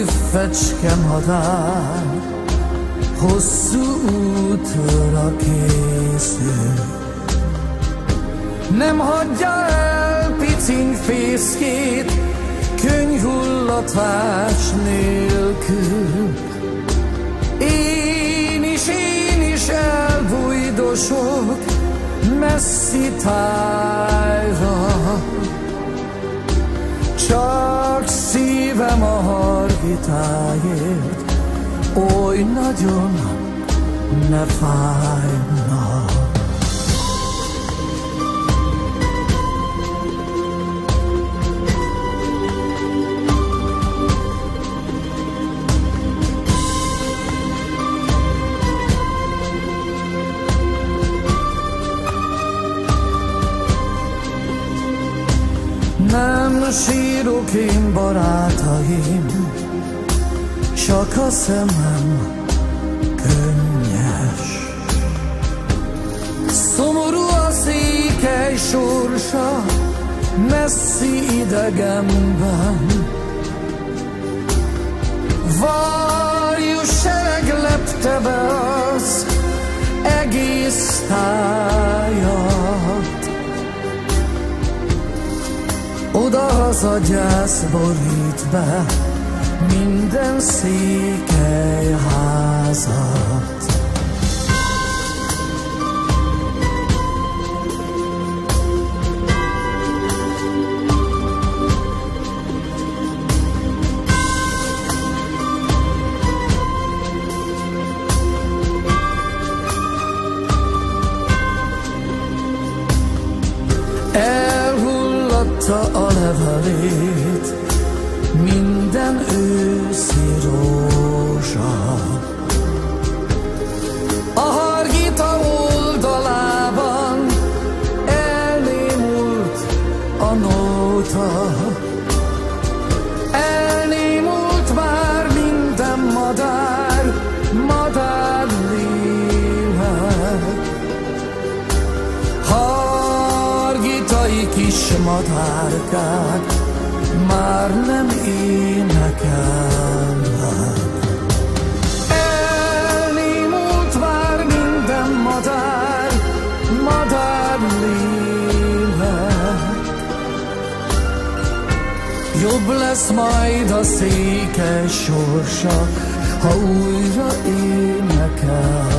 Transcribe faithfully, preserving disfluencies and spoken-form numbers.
fecskemadár hosszú útra készül. Nem hagyja el piciny fészkét könnyhullatás nélkül. Én is, én is elbújdosok messzi tájra, csak szívem a Hargitáért oly nagyon ne fájna. Nem sírok én, barátaim, csak a szemem könnyes. Szomorú a székely sorsa messzi idegenben. Varjú sereg lepte be az egész tájat. Odahaza gyász borít be minden székely házat. Elhullatta a levelét minden őszi rózsa. A Hargita oldalában elnémult a nóta. Elnémult már minden madár, madár lélek. Hargitai kis madárkák már nem énekelnek. Elnémult már minden madár, madár lélek. Jobb lesz majd a székely sorsa, ha újra énekel.